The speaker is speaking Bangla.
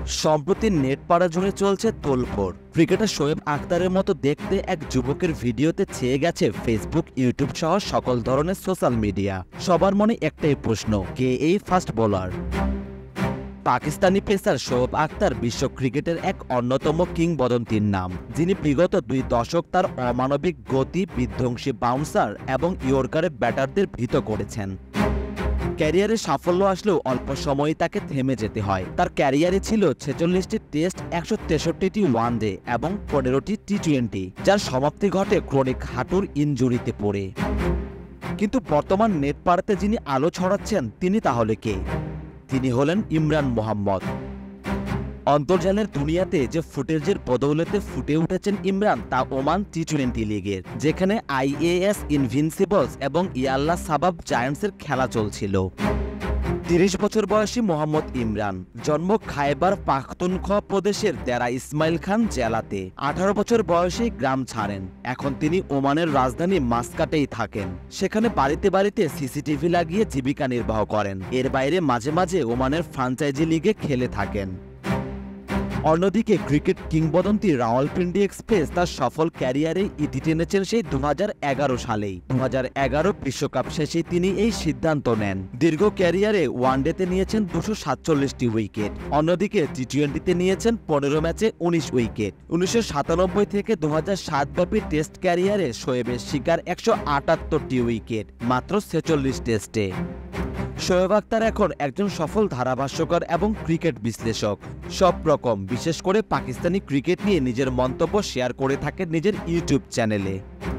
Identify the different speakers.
Speaker 1: সম্প্রতি নেট পাড়া জুড়ে চলছে তোলফোড়। ক্রিকেটার শোয়েব আখতারের মতো দেখতে এক যুবকের ভিডিওতে ছেয়ে গেছে ফেসবুক, ইউটিউব সহ সকল ধরনের সোশ্যাল মিডিয়া। সবার মনে একটাই প্রশ্ন, কে এই fast bowler? Pakistani pacer Shoaib Akhtar বিশ্ব ক্রিকেটের এক অন্যতম কিংবদন্তির নাম, যিনি বিগত 2 দশক তার অমানবিক গতি, বিধ্বংসী বাউন্সার এবং ইয়র্কারে ব্যাটারদের ভীত করেছেন। ক্যারিয়ারে সাফল্য আসলেও অল্প সময়ই তাকে থেমে যেতে হয়। তার ক্যারিয়ারে ছিল 46টি টেস্ট, 163টি ওয়ানডে এবং 15টি টি-20, যার সমাপ্তি ঘটে ক্রনিক হাঁটুর ইনজুরিতে পড়ে। কিন্তু বর্তমান নেট পাড়াতে যিনি আলো ছড়াচ্ছেন, তিনি তাহলে কে? তিনি হলেন ইমরান মোহাম্মদ। অন্তর্জালের দুনিয়াতে যে ফুটেজের বদৌলতে ফুটে উঠেছেন ইমরান, তা ওমান টি-20 লিগের, যেখানে আইএএস ইনভিনসিবলস এবং ইয়াল্লা সাবাব জায়ান্টসের খেলা চলছিল। 30 বছর বয়সী মোহাম্মদ ইমরান জন্ম খায়বার পাখতুনখোয়া প্রদেশের দেরা ইসমাইল খান জেলাতে। 18 বছর বয়সে গ্রাম ছাড়েন। এখন তিনি ওমানের রাজধানী মাস্কাটেই থাকেন। সেখানে বাড়িতে বাড়িতে সিসিটিভি লাগিয়ে জীবিকা নির্বাহ করেন। এর বাইরে মাঝে মাঝে ওমানের ফ্রাঞ্চাইজি লিগে খেলে থাকেন। অন্যদিকে ক্রিকেট কিংবদন্তি রাওয়ালপিন্ডি এক্সপ্রেস তার সফল ক্যারিয়ারে ইতি টেনেছেন সেই 2011 সালেই। 2011 বিশ্বকাপ শেষে তিনি এই সিদ্ধান্ত নেন। দীর্ঘ ক্যারিয়ারে ওয়ানডেতে নিয়েছেন 247টি উইকেট, অন্যদিকে টি-20তে নিয়েছেন 15 ম্যাচে 19 উইকেট। 1997 থেকে 2007 ব্যাপী টেস্ট ক্যারিয়ারে শোয়েবের শিকার 178টি উইকেট, মাত্র 46 টেস্টে। শোয়েব আখতার এখন একজন সফল ধারাভাষ্যকার এবং ক্রিকেট বিশ্লেষক। সব রকম, বিশেষ করে পাকিস্তানি ক্রিকেট নিয়ে নিজের মন্তব্য শেয়ার করে থাকেন নিজের ইউটিউব চ্যানেলে।